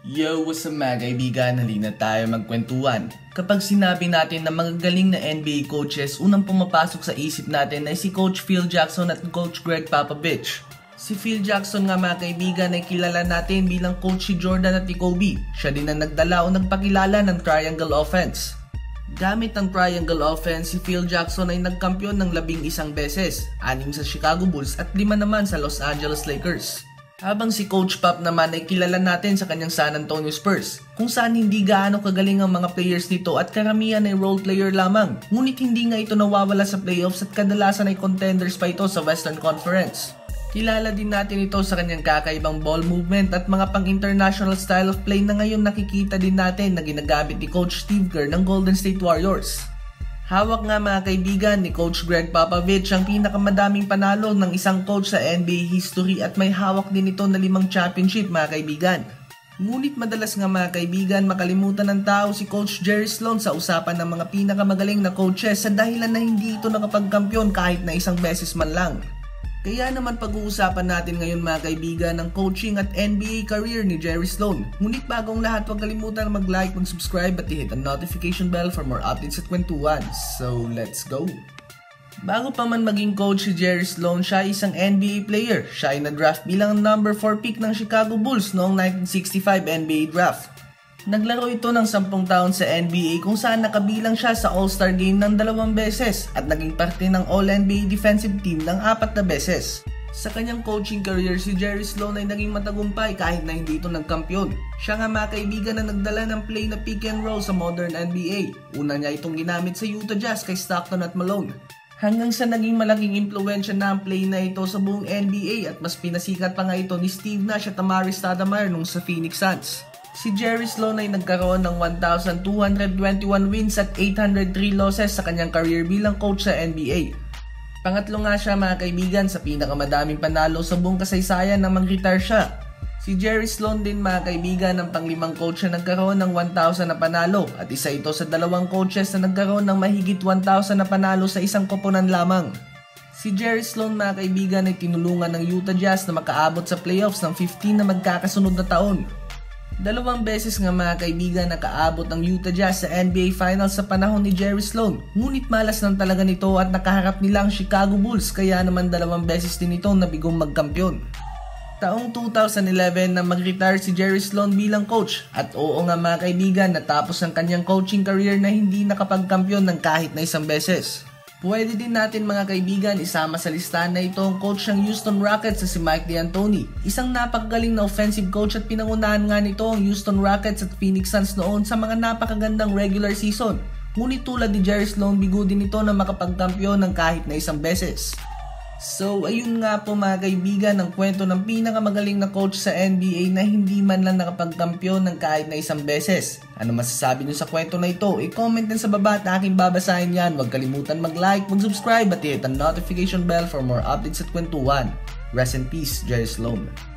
Yo, what's up mga kaibigan? Halina tayo magkwentuhan. Kapag sinabi natin na magagaling na NBA coaches, unang pumapasok sa isip natin ay si Coach Phil Jackson at Coach Gregg Popovich. Si Phil Jackson nga mga kaibigan ay kilala natin bilang coach si Jordan at ni Kobe. Siya din ang nagdala o nagpakilala ng triangle offense. Gamit ang triangle offense, si Phil Jackson ay nagkampiyon ng 11 beses, 6 sa Chicago Bulls at 5 naman sa Los Angeles Lakers. Habang si Coach Pop naman ay kilala natin sa kanyang San Antonio Spurs, kung saan hindi gaano kagaling ang mga players nito at karamihan ay role player lamang. Ngunit hindi nga ito nawawala sa playoffs at kadalasan ay contenders pa ito sa Western Conference. Kilala din natin ito sa kanyang kakaibang ball movement at mga pang-international style of play na ngayon nakikita din natin na ginagamit ni Coach Steve Kerr ng Golden State Warriors. Hawak nga mga kaibigan ni Coach Gregg Popovich ang pinakamadaming panalo ng isang coach sa NBA history at may hawak din ito na 5 championship mga kaibigan. Ngunit madalas nga mga kaibigan makalimutan ng tao si Coach Jerry Sloan sa usapan ng mga pinakamagaling na coaches sa dahilan na hindi ito nakapagkampiyon kahit na isang beses man lang. Kaya naman pag-uusapan natin ngayon mga kaibigan ang coaching at NBA career ni Jerry Sloan. Ngunit bagong lahat huwag kalimutan na mag-like, mag-subscribe at i-hit ang notification bell for more updates at kwentuhan. So let's go! Bago pa man maging coach si Jerry Sloan, siya ay isang NBA player. Siya ay na-draft bilang number 4 pick ng Chicago Bulls noong 1965 NBA draft. Naglaro ito ng 10 taon sa NBA kung saan nakabilang siya sa All-Star Game ng 2 beses at naging parte ng All-NBA defensive team ng 4 na beses. Sa kanyang coaching career, si Jerry Sloan ay naging matagumpay kahit na hindi ito nagkampiyon. Siya nga mga kaibigan na nagdala ng play na pick and roll sa modern NBA. Una niya itong ginamit sa Utah Jazz kay Stockton at Malone. Hanggang sa naging malaking impluwensya na ang play na ito sa buong NBA at mas pinasikat pa nga ito ni Steve Nash at Amar'e Stoudemire nung sa Phoenix Suns. Si Jerry Sloan ay nagkaroon ng 1,221 wins at 803 losses sa kanyang career bilang coach sa NBA. Pangatlo nga siya mga kaibigan sa pinakamadaming panalo sa buong kasaysayan na mag-retire siya. Si Jerry Sloan din mga kaibigan ang pang-5 coach na nagkaroon ng 1,000 na panalo at isa ito sa 2 coaches na nagkaroon ng mahigit 1,000 na panalo sa isang koponan lamang. Si Jerry Sloan mga kaibigan ay tinulungan ng Utah Jazz na makaabot sa playoffs ng 15 na magkakasunod na taon. 2 beses nga mga kaibigan nakaabot ang Utah Jazz sa NBA Finals sa panahon ni Jerry Sloan. Ngunit malas lang talaga nito at nakaharap nila ang Chicago Bulls kaya naman 2 beses din ito nabigong magkampiyon. Taong 2011 na mag-retire si Jerry Sloan bilang coach at oo nga mga kaibigan natapos ang kanyang coaching career na hindi nakapagkampiyon ng kahit na 1 beses. Pwede din natin mga kaibigan isama sa listahan na ito ang coach ng Houston Rockets na si Mike D'Antoni. Isang napakagaling na offensive coach at pinangunahan nga nito ang Houston Rockets at Phoenix Suns noon sa mga napakagandang regular season. Ngunit tulad ni Jerry Sloan, bigo din ito na makapagkampiyon ng kahit na 1 beses. So ayun nga po mga kaibigan ang kwento ng pinakamagaling na coach sa NBA na hindi man lang nakapagkampiyon ng kahit na 1 beses. Ano masasabi nyo sa kwento na ito? I-comment din sa baba at aking babasahin yan. Huwag kalimutan mag-like, mag-subscribe at hit ang notification bell for more updates at kwentuhan. Rest in peace, Jerry Sloan.